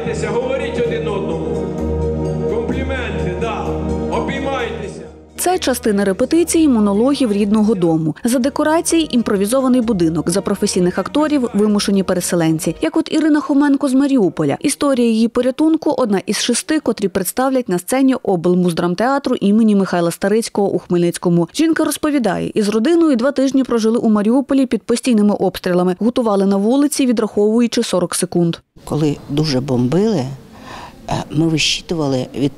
Обіймайтеся, говоріть один одному. Компліменти, да. Обіймайтеся. Це частина репетиції монологів рідного дому. За декорації – імпровізований будинок, за професійних акторів – вимушені переселенці. Як от Ірина Хоменко з Маріуполя. Історія її порятунку – одна із 6, котрі представлять на сцені облмуздрамтеатру імені Михайла Старицького у Хмельницькому. Жінка розповідає, із родиною 2 тижні прожили у Маріуполі під постійними обстрілами. Готували на вулиці, відраховуючи 40 секунд. Коли дуже бомбили, ми висчитували від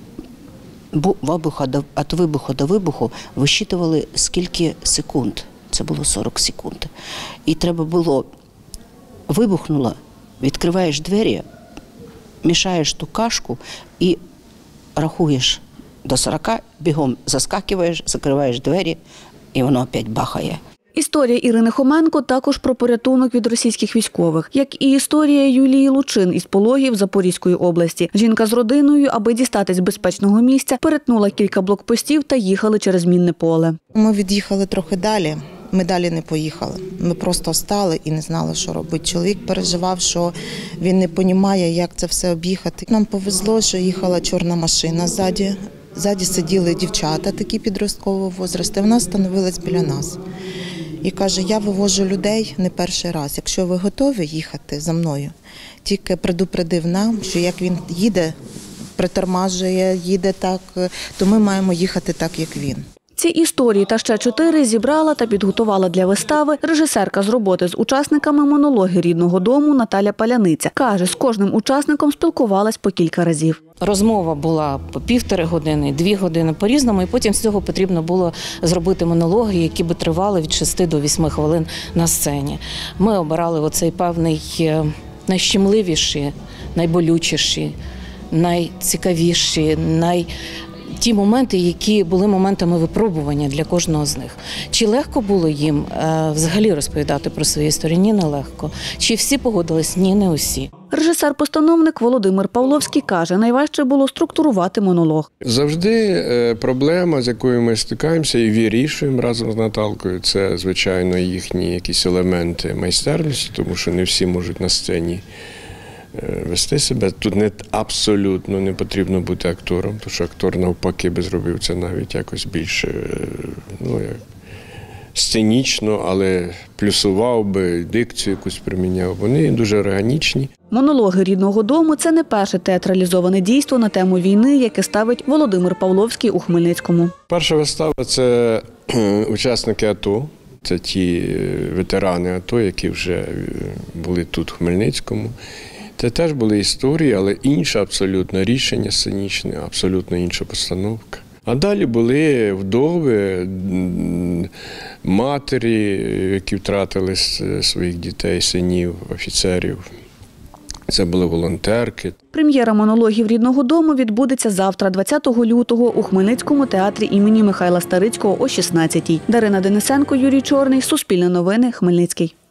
вибуху до вибуху, висчитували скільки секунд. Це було 40 секунд. І треба було, вибухнуло, відкриваєш двері, мішаєш ту кашку і рахуєш до 40, бігом заскакуєш, закриваєш двері, і воно опять бахає. Історія Ірини Хоменко також про порятунок від російських військових, як і історія Юлії Лучин із Пологів Запорізької області. Жінка з родиною, аби дістатись безпечного місця, перетнула кілька блокпостів та їхали через мінне поле. Ми від'їхали трохи далі. Ми далі не поїхали. Ми просто стали і не знали, що робити. Чоловік переживав, що він не розуміє, як це все об'їхати. Нам повезло, що їхала чорна машина ззаді. Ззаді сиділи дівчата, такі підросткового возрасту. Вона становилась біля нас. І каже, я вивожу людей не перший раз. Якщо ви готові їхати за мною, тільки предупредив нам, що як він їде, притормажує, їде так, то ми маємо їхати так, як він. Ці історії та ще 4 зібрала та підготувала для вистави режисерка з роботи з учасниками монологи рідного дому Наталя Паляниця. Каже, з кожним учасником спілкувалась по кілька разів. Розмова була по 1,5 години, 2 години по-різному, і потім з цього потрібно було зробити монологи, які би тривали від 6 до 8 хвилин на сцені. Ми обирали оцей певний найщемливіші, найболючіші, найцікавіші, ті моменти, які були моментами випробування для кожного з них. Чи легко було їм взагалі розповідати про свої історії? Ні, нелегко. Чи всі погодились? Ні, не усі. Режисер-постановник Володимир Павловський каже, найважче було структурувати монолог. Завжди проблема, з якою ми стикаємося і вирішуємо разом з Наталкою, це, звичайно, їхні якісь елементи майстерності, тому що не всі можуть на сцені вести себе. Тут абсолютно не потрібно бути актором, тому що актор навпаки би зробив це навіть якось більше сценічно, але плюсував би, дикцію якусь приміняв. Вони дуже органічні. Монологи рідного дому – це не перше театралізоване дійство на тему війни, яке ставить Володимир Павловський у Хмельницькому. Перша вистава – це учасники АТО. Це ті ветерани АТО, які вже були тут, в Хмельницькому. Це теж були історії, але інше абсолютно рішення сценічне, абсолютно інша постановка. А далі були вдови, матері, які втратили своїх дітей, синів, офіцерів. Це були волонтерки. Прем'єра монологів рідного дому відбудеться завтра, 20 лютого, у Хмельницькому театрі імені Михайла Старицького о 16-й. Дарина Денисенко, Юрій Чорний, Суспільне новини, Хмельницький.